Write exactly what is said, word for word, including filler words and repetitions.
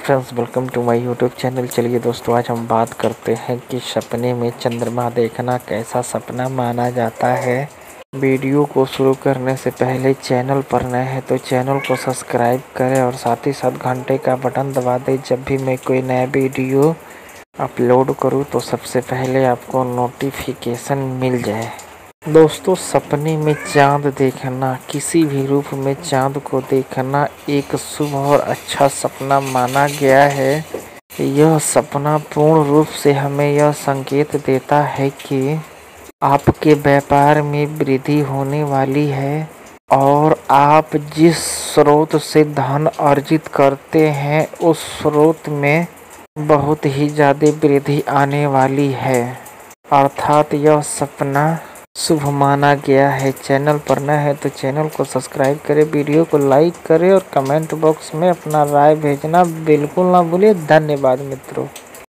Friends, welcome to my YouTube channel. चलिए दोस्तों, आज हम बात करते हैं कि सपने में चंद्रमा देखना कैसा सपना माना जाता है। वीडियो को शुरू करने से पहले चैनल पर नए हैं तो चैनल को सब्सक्राइब करें और साथ ही साथ घंटे का बटन दबा दें। जब भी मैं कोई नया वीडियो अपलोड करूं तो सबसे पहले आपको नोटिफिकेशन मिल जाए। दोस्तों, सपने में चाँद देखना, किसी भी रूप में चाँद को देखना एक शुभ और अच्छा सपना माना गया है। यह सपना पूर्ण रूप से हमें यह संकेत देता है कि आपके व्यापार में वृद्धि होने वाली है और आप जिस स्रोत से धन अर्जित करते हैं उस स्रोत में बहुत ही ज़्यादा वृद्धि आने वाली है। अर्थात यह सपना शुभ माना गया है। चैनल पर नए है तो चैनल को सब्सक्राइब करें, वीडियो को लाइक करें और कमेंट बॉक्स में अपना राय भेजना बिल्कुल ना भूलिए। धन्यवाद मित्रों।